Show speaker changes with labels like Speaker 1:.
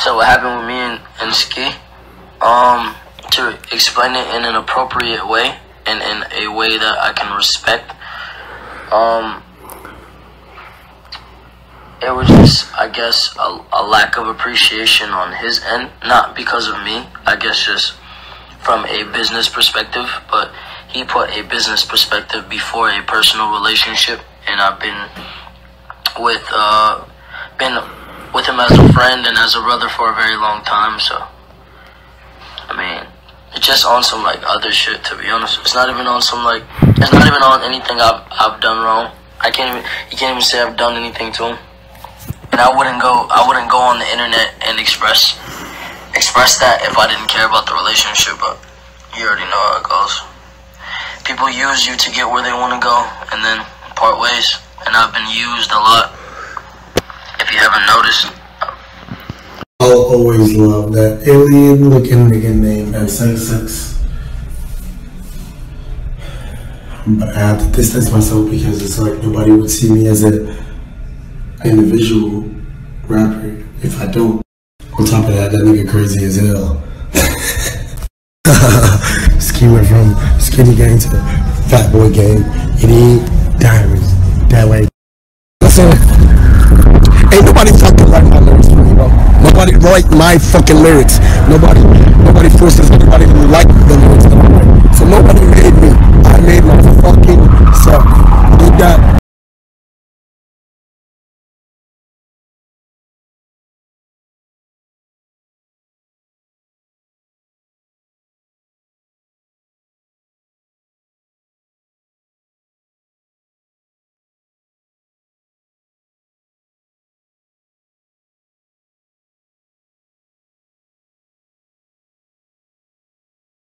Speaker 1: So what happened with me and Ski, to explain it in an appropriate way and in a way that I can respect, it was just, I guess, a lack of appreciation on his end, not because of me, I guess just from a business perspective, but he put a business perspective before a personal relationship, and I've been with him as a friend and as a brother for a very long time. So I mean, it's just on some like other shit, to be honest. It's not even on some like, it's not even on anything I've done wrong. He can't even say I've done anything to him. And I wouldn't go on the internet and express that if I didn't care about the relationship, but you already know how it goes. People use you to get where they want to go and then part ways, and I've been used a lot, if you haven't noticed.
Speaker 2: I'll always love that alien looking nigga named XXX. But I have to distance myself because it's like nobody would see me as an individual rapper if I don't. On top of that nigga crazy as hell. Ski went from skinny gang to fat boy gang. It ain't diamonds that way. Listen, ain't nobody fucking write my lyrics for me, bro. Nobody write my fucking lyrics. Nobody forces anybody to like the lyrics that I write. So nobody made me. I made my fucking self. Need that.